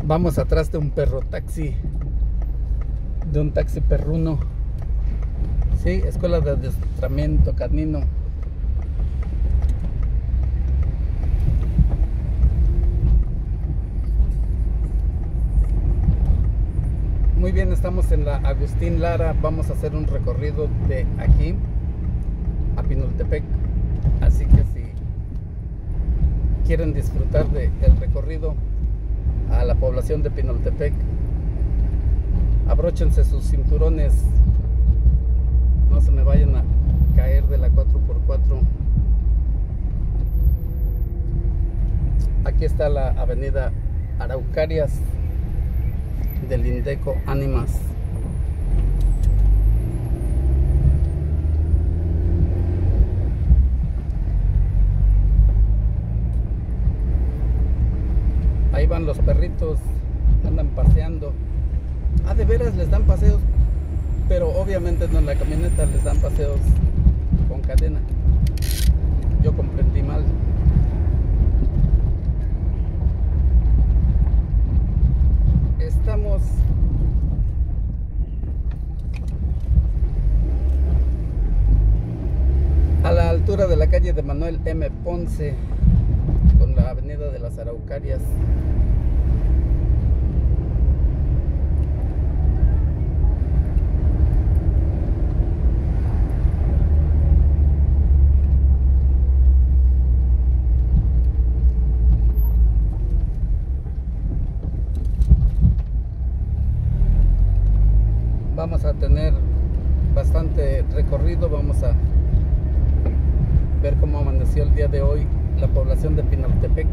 Vamos atrás de un perro taxi, de un taxi perruno. Sí, escuela de adiestramiento canino. Muy bien, estamos en la Agustín Lara. Vamos a hacer un recorrido de aquí a Pinoltepec. Así que si quieren disfrutar del recorrido a la población de Pinoltepec, abróchense sus cinturones, no se me vayan a caer de la 4x4. Aquí está la avenida Araucarias del Indeco Ánimas. Ahí van los perritos, andan paseando. Ah, de veras les dan paseos, pero obviamente no en la camioneta, les dan paseos con cadena. Yo comprendí mal. Estamos a la altura de la calle de Manuel M. Ponce con la avenida de las Araucarias. Vamos a tener bastante recorrido. Vamos a ver cómo amaneció el día de hoy la población de Pinoltepec.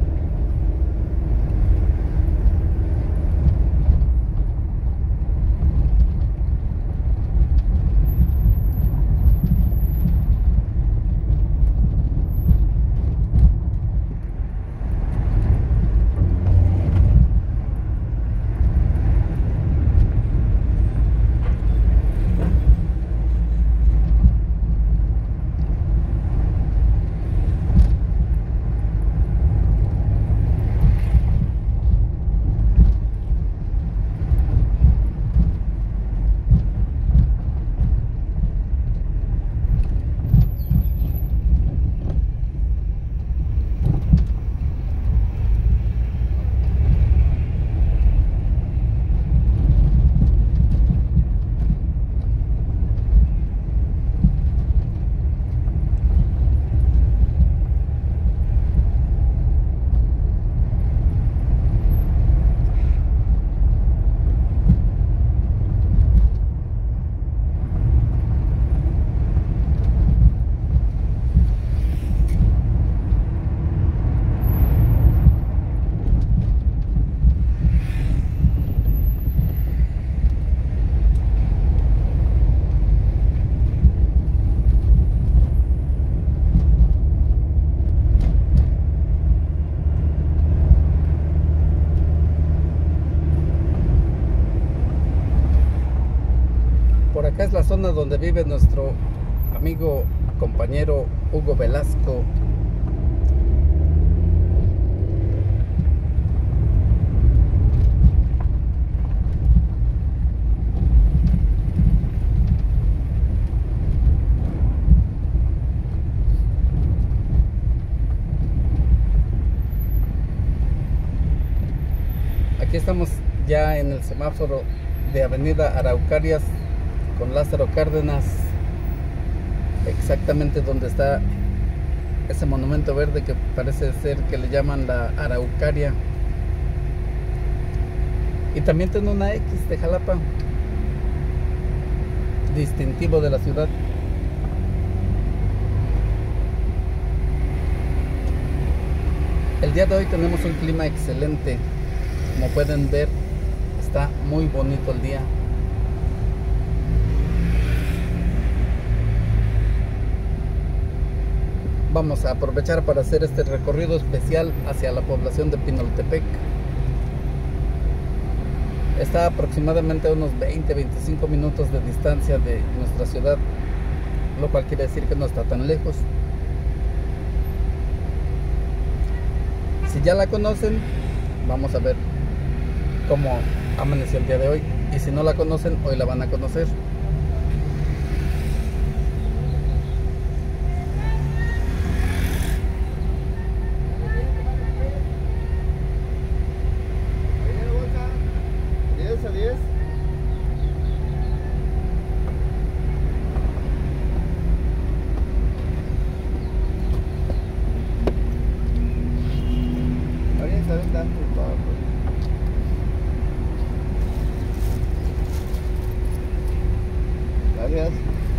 Por acá es la zona donde vive nuestro amigo, compañero Hugo Velasco. Aquí estamos ya en el semáforo de avenida Araucarias con Lázaro Cárdenas, exactamente donde está ese monumento verde que parece ser que le llaman la Araucaria. Y también tiene una X de Jalapa, distintivo de la ciudad. El día de hoy tenemos un clima excelente, como pueden ver, está muy bonito el día. Vamos a aprovechar para hacer este recorrido especial hacia la población de Pinoltepec. Está aproximadamente a unos 20-25 minutos de distancia de nuestra ciudad, lo cual quiere decir que no está tan lejos. Si ya la conocen, vamos a ver cómo amaneció el día de hoy. Y si no la conocen, hoy la van a conocer. Gracias.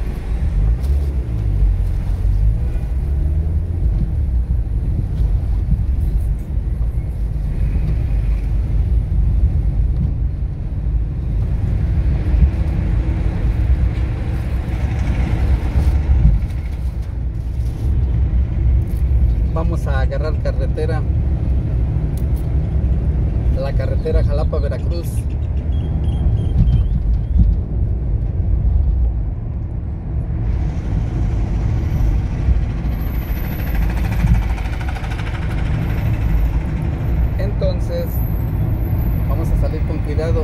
Vamos a agarrar carretera, la carretera Jalapa-Veracruz. Entonces vamos a salir con cuidado.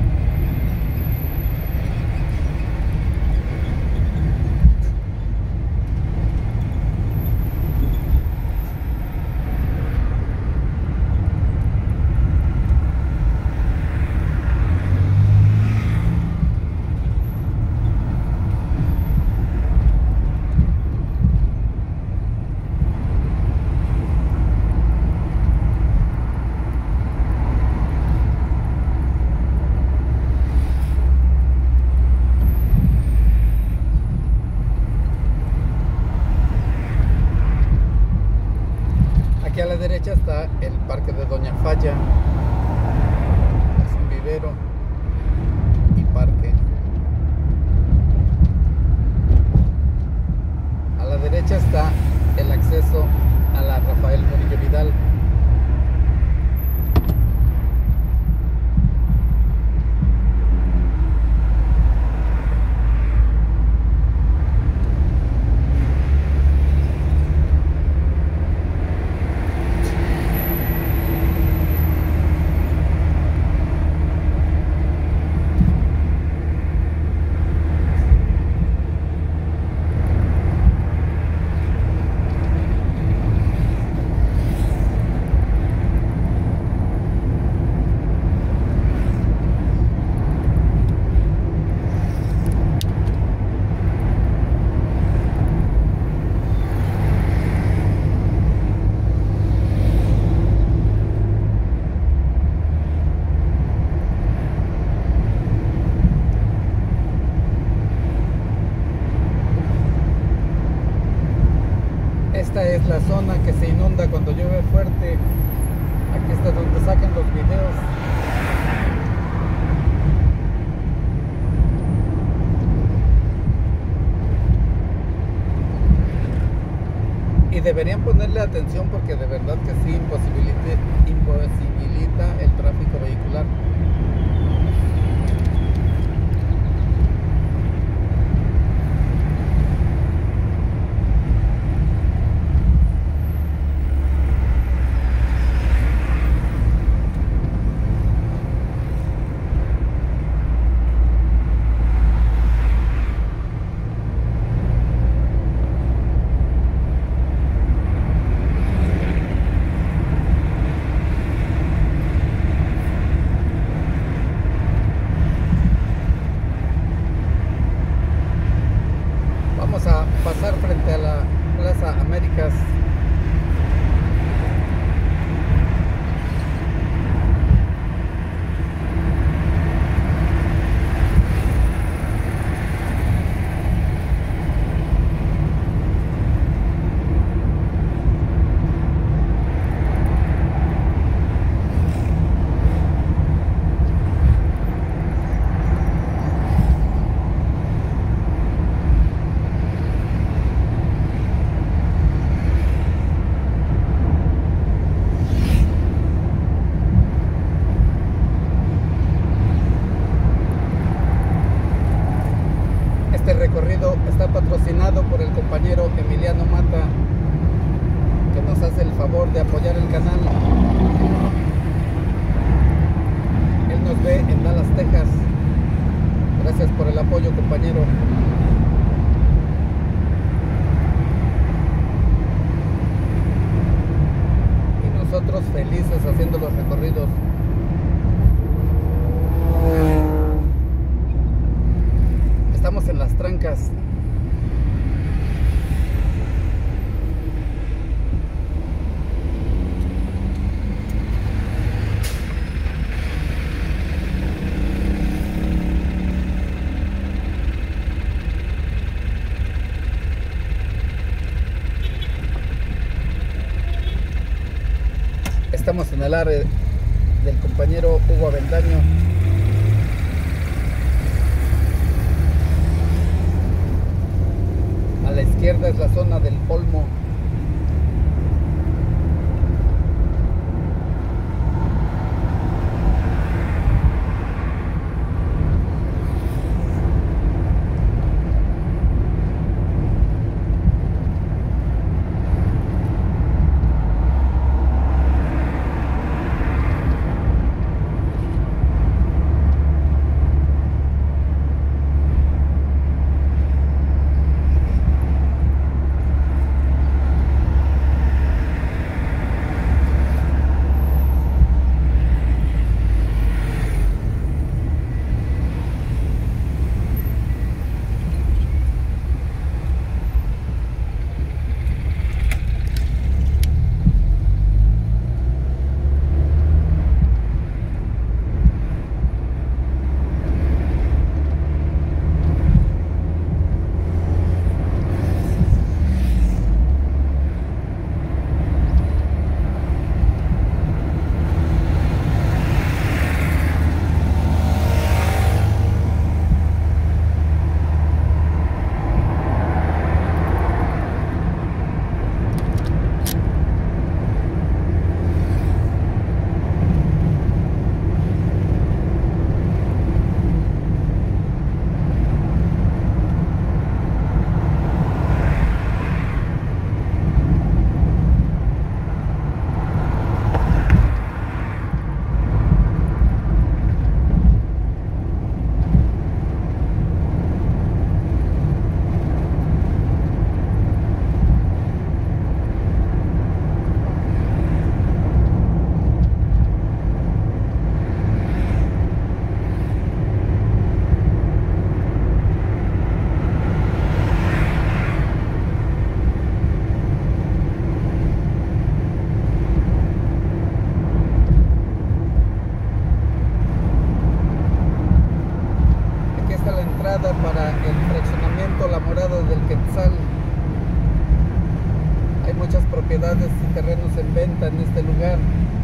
Aquí a la derecha está el parque de Doña Falla. Es un vivero y parque. A la derecha está el acceso a la Rafael Murillo Vidal. Esta es la zona que se inunda cuando llueve fuerte. Aquí está donde sacan los videos. Y deberían ponerle atención porque de verdad que sí imposibilita el tráfico vehicular. nosotros felices haciendo los recorridos. Estamos en Las Trancas. Estamos en el área del compañero Hugo Avendaño. A la izquierda es la zona del Olmo. Para el fraccionamiento La Morada del Quetzal. Hay muchas propiedades y terrenos en venta en este lugar.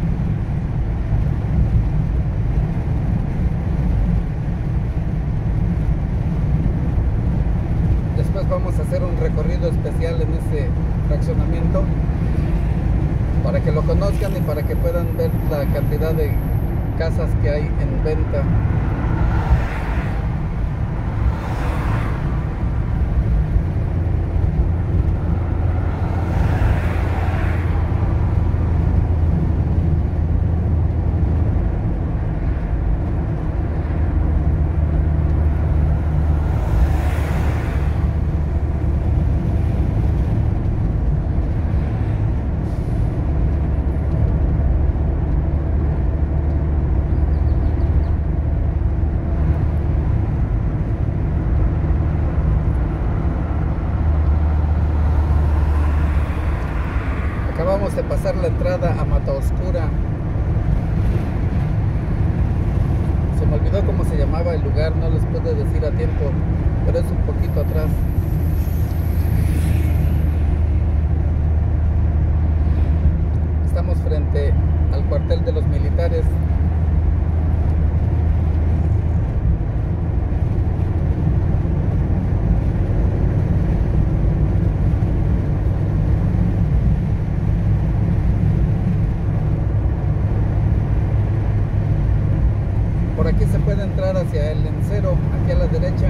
Después vamos a hacer un recorrido especial en ese fraccionamiento para que lo conozcan y para que puedan ver la cantidad de casas que hay en venta. Acabamos de pasar la entrada a Mata Oscura. Se me olvidó cómo se llamaba el lugar, no les puedo decir a tiempo, pero es un poquito atrás. Estamos frente al cuartel de los militares. Por aquí se puede entrar hacia el Lencero, aquí a la derecha.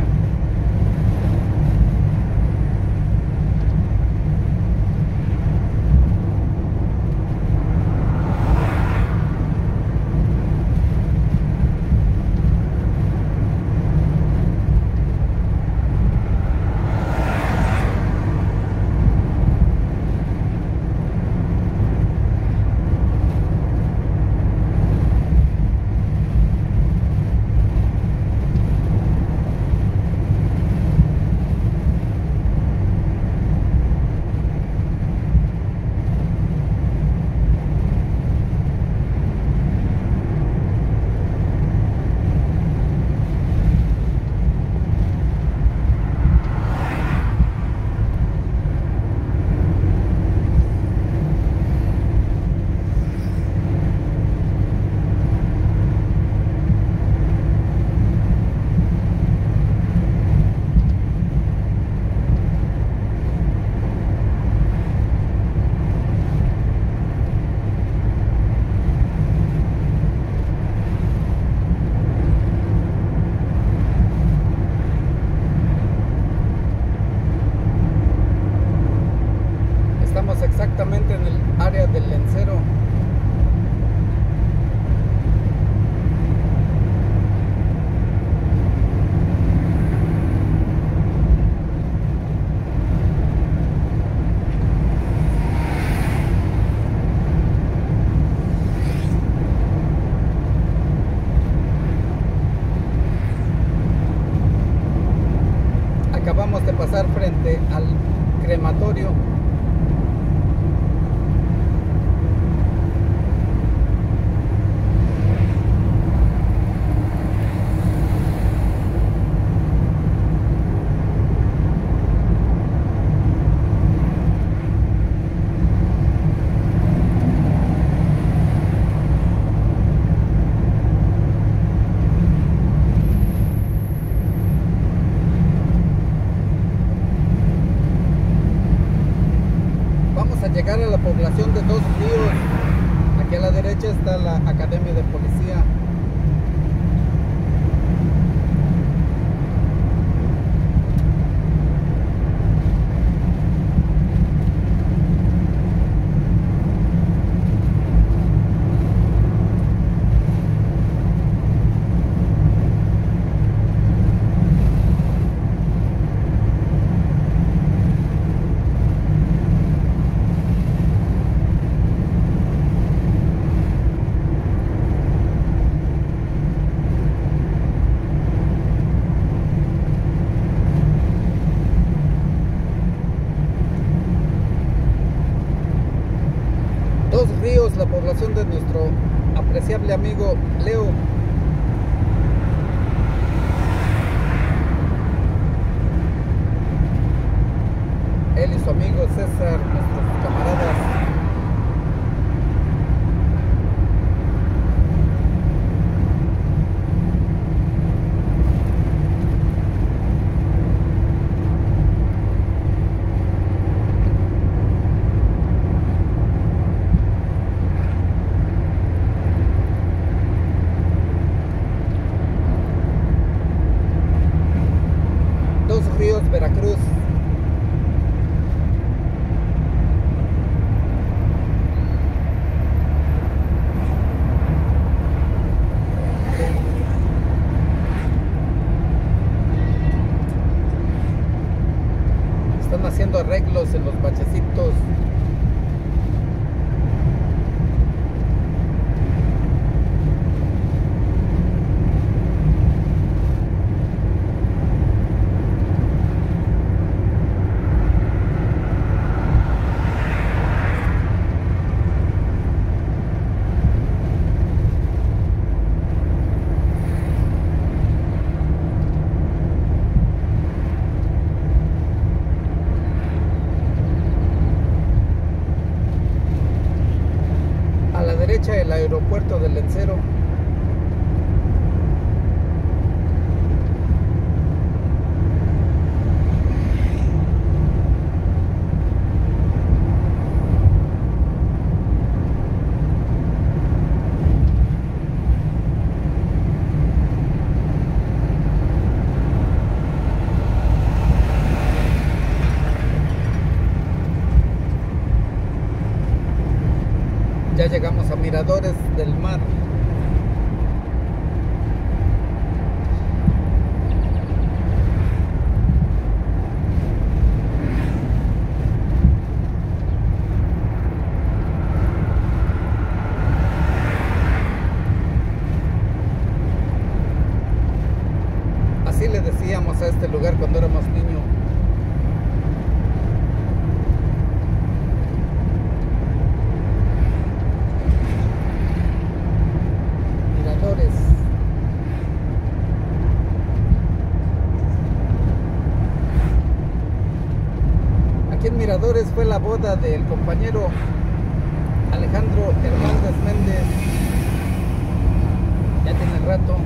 al crematorio. Llegar a la población de Dos Ríos. Aquí a la derecha está la Academia de Policía. Dos Ríos, la población de nuestro apreciable amigo Leo. Él y su amigo César, nuestros camaradas. Dos Ríos, Veracruz. Están haciendo arreglos en los bachecitos. Derecha el aeropuerto del Lencero. Ya llegamos a Miradores del Mar. Así le decíamos a este lugar cuando éramos niños. Aquí en Miradores fue la boda del compañero Alejandro Hernández Méndez. Ya tiene rato.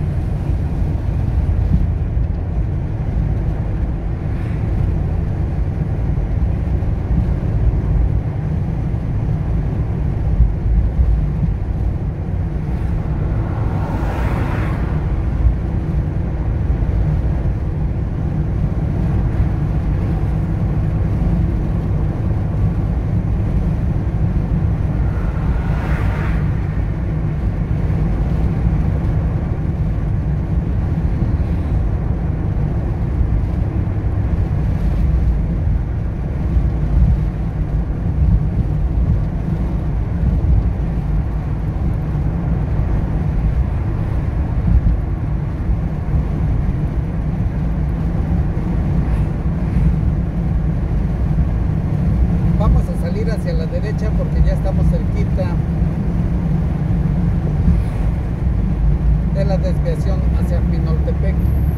Esta es la desviación hacia Pinoltepec.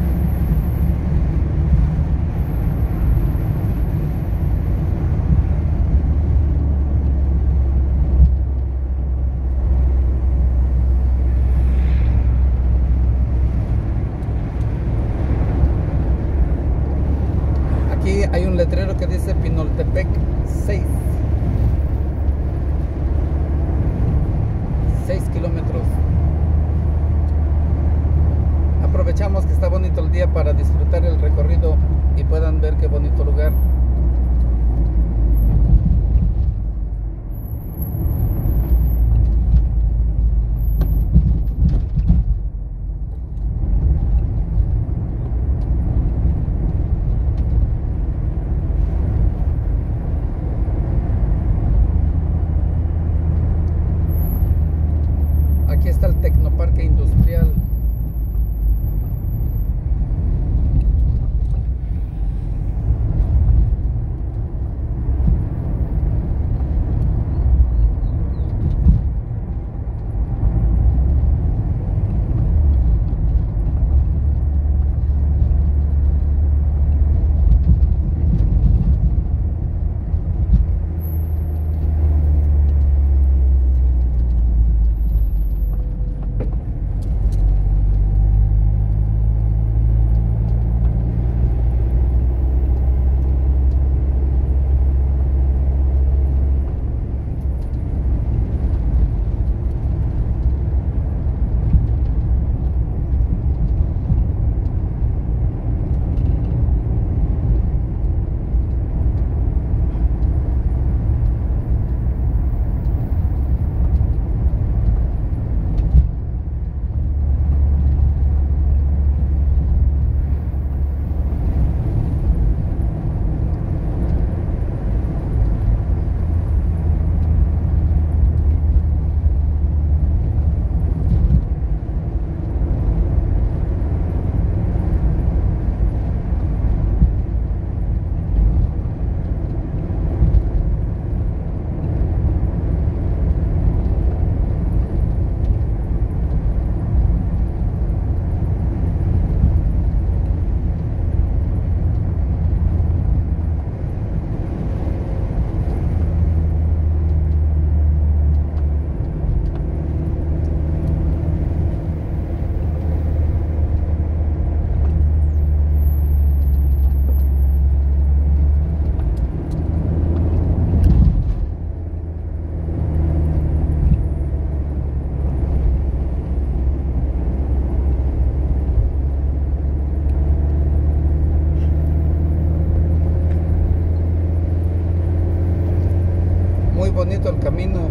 Aquí hay un letrero que dice Pinoltepec 6 kilómetros. Aprovechamos que está bonito el día para disfrutar el recorrido y puedan ver qué bonito lugar. Aquí está el Tecnoparque Industrial. Muy bonito el camino.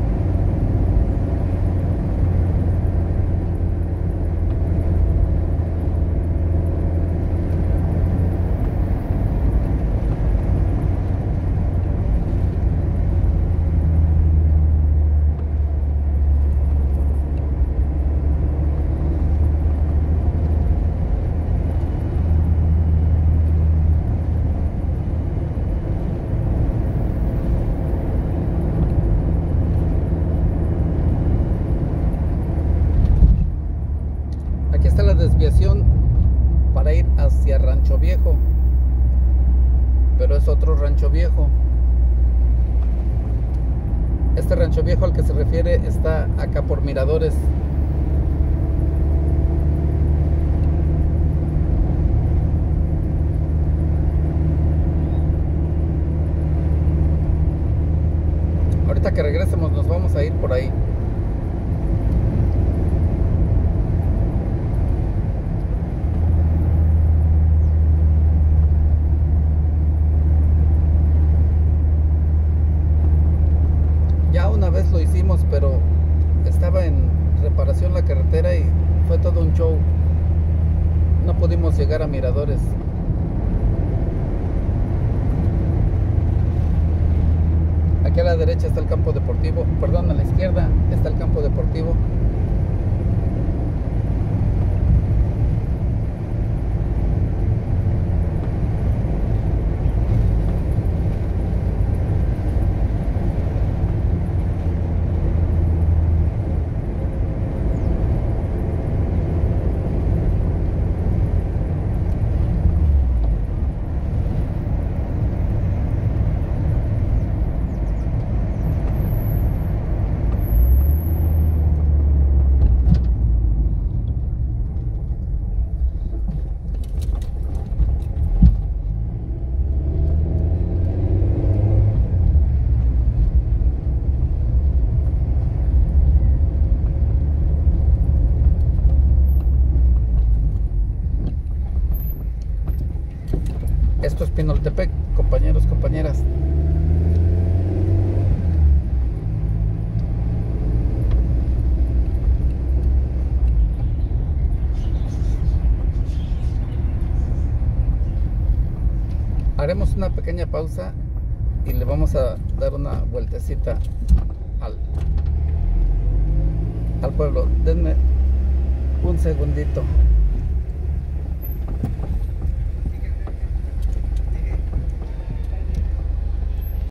Aquí está la desviación para ir hacia Rancho Viejo, pero es otro Rancho Viejo. Este Rancho Viejo al que se refiere está acá por Miradores. Ahorita que regresemos nos vamos a ir por ahí. Ya una vez lo hicimos, pero estaba en reparación la carretera y fue todo un show. No pudimos llegar a Miradores. Aquí a la derecha está el campo deportivo, perdón, a la izquierda está el campo deportivo. Esto es Pinoltepec, compañeros, compañeras. Haremos una pequeña pausa y le vamos a dar una vueltecita al pueblo. Denme un segundito.